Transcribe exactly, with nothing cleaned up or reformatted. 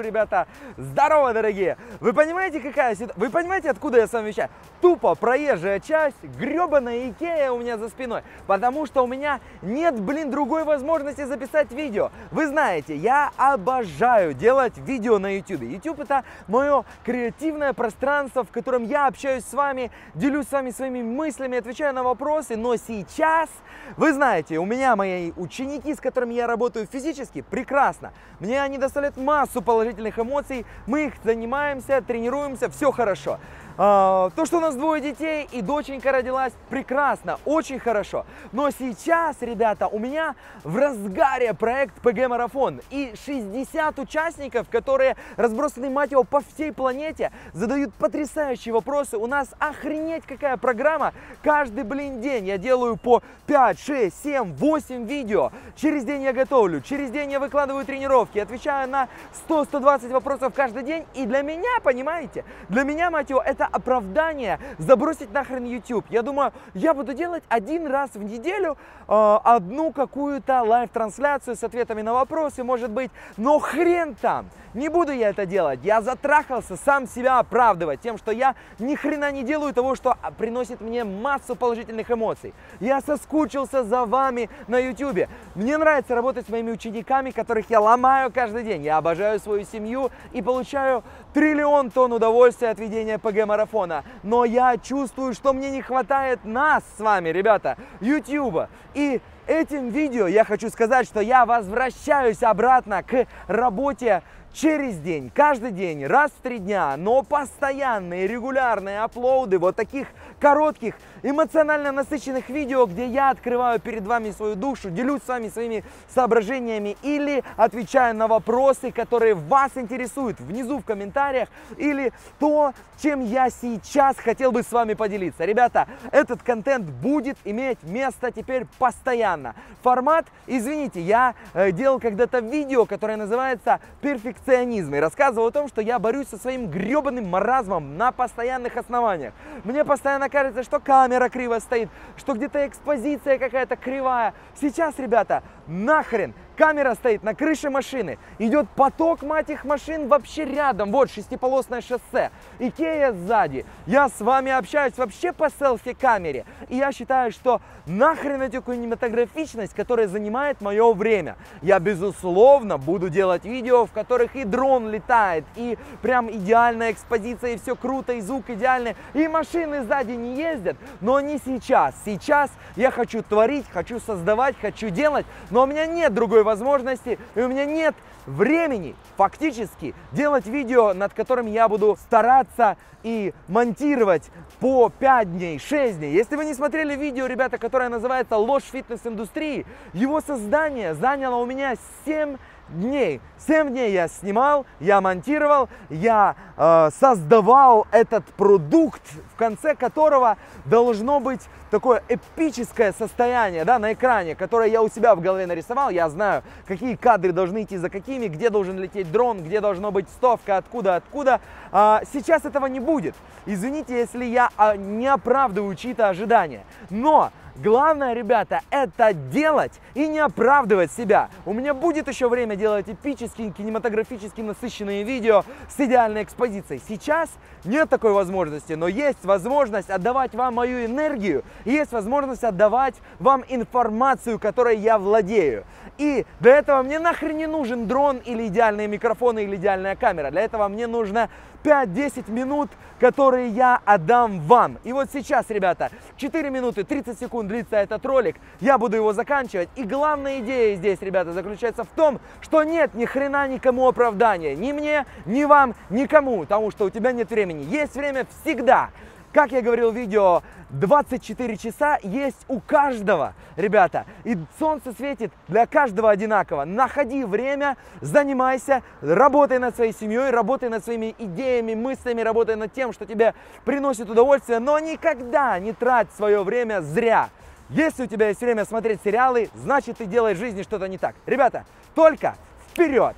ребята. Здорово, дорогие! Вы понимаете, какая ситуация? Вы понимаете, откуда я с вами вещаю? Тупо проезжая часть, гребаная Икея у меня за спиной. Потому что у меня нет, блин, другой возможности записать видео. Вы знаете, я обожаю делать видео на YouTube. YouTube это мое креативное пространство, в котором я общаюсь с вами, делюсь с вами своими мыслями, отвечаю на вопросы. Но сейчас, вы знаете, у меня мои ученики, с которыми я работаю физически, прекрасно. Мне они доставляют массу положительных эмоций, мы их занимаемся, тренируемся, все хорошо. То, что у нас двое детей и доченька родилась, прекрасно, очень хорошо. Но сейчас, ребята, у меня в разгаре проект пэ гэ Марафон. И шестьдесят участников, которые разбросаны, мать его, по всей планете, задают потрясающие вопросы. У нас охренеть какая программа. Каждый, блин, день я делаю по пять, шесть, семь, восемь видео. Через день я готовлю, через день я выкладываю тренировки, отвечаю на сто — сто двадцать вопросов каждый день. И для меня, понимаете, для меня, мать его, это оправдание забросить нахрен YouTube. Я думаю, я буду делать один раз в неделю э, одну какую-то лайв-трансляцию с ответами на вопросы, может быть, но хрен там. Не буду я это делать. Я затрахался сам себя оправдывать тем, что я ни хрена не делаю того, что приносит мне массу положительных эмоций. Я соскучился за вами на YouTube. Мне нравится работать с моими учениками, которых я ломаю каждый день. Я обожаю свою семью и получаю триллион тонн удовольствия от ведения пэ гэ Марафона. Но я чувствую, что мне не хватает нас с вами, ребята, YouTube. И этим видео я хочу сказать, что я возвращаюсь обратно к работе через день, каждый день, раз в три дня, но постоянные, регулярные апплоуды вот таких коротких, эмоционально насыщенных видео, где я открываю перед вами свою душу, делюсь с вами своими соображениями или отвечаю на вопросы, которые вас интересуют внизу в комментариях, или то, чем я сейчас хотел бы с вами поделиться. Ребята, этот контент будет иметь место теперь постоянно. Формат, извините, я э, делал когда-то видео, которое называется «Перфекционизм», и рассказывал о том, что я борюсь со своим гребаным маразмом на постоянных основаниях. Мне постоянно кажется, что камера криво стоит, что где-то экспозиция какая-то кривая. Сейчас, ребята, нахрен! Камера стоит на крыше машины, идет поток, мать их, машин вообще рядом, вот шестиполосное шоссе, Икея сзади, я с вами общаюсь вообще по селфи-камере, и я считаю, что нахрен эту кинематографичность, которая занимает мое время. Я, безусловно, буду делать видео, в которых и дрон летает, и прям идеальная экспозиция, и все круто, и звук идеальный, и машины сзади не ездят, но не сейчас. Сейчас я хочу творить, хочу создавать, хочу делать, но у меня нет другой возможности, и у меня нет времени фактически делать видео, над которым я буду стараться и монтировать по пять дней, шесть дней. Если вы не смотрели видео, ребята, которое называется «Ложь фитнес-индустрии», его создание заняло у меня семь дней. семь дней я снимал, я монтировал, я э, создавал этот продукт, в конце которого должно быть такое эпическое состояние, да, на экране, которое я у себя в голове нарисовал. Я знаю, какие кадры должны идти за какими, где должен лететь дрон, где должно быть стовка, откуда, откуда. А, сейчас этого не будет. Извините, если я а, не оправдываю чьи-то ожидания. Но главное, ребята, это делать и не оправдывать себя. У меня будет еще время делать эпические, кинематографически насыщенные видео с идеальной экспозицией. Сейчас нет такой возможности, но есть возможность отдавать вам мою энергию, и есть возможность отдавать вам информацию, которой я владею. И для этого мне нахрен не нужен дрон или идеальные микрофоны или идеальная камера. Для этого мне нужно пять-десять минут, которые я отдам вам. И вот сейчас, ребята, четыре минуты тридцать секунд длится этот ролик, я буду его заканчивать. И главная идея здесь, ребята, заключается в том, что нет ни хрена никому оправдания. Ни мне, ни вам, никому, потому что у тебя нет времени. Есть время всегда. Как я говорил в видео, двадцать четыре часа есть у каждого, ребята. И солнце светит для каждого одинаково. Находи время, занимайся, работай над своей семьей, работай над своими идеями, мыслями, работай над тем, что тебе приносит удовольствие, но никогда не трать свое время зря. Если у тебя есть время смотреть сериалы, значит ты делаешь в жизни что-то не так. Ребята, только вперед!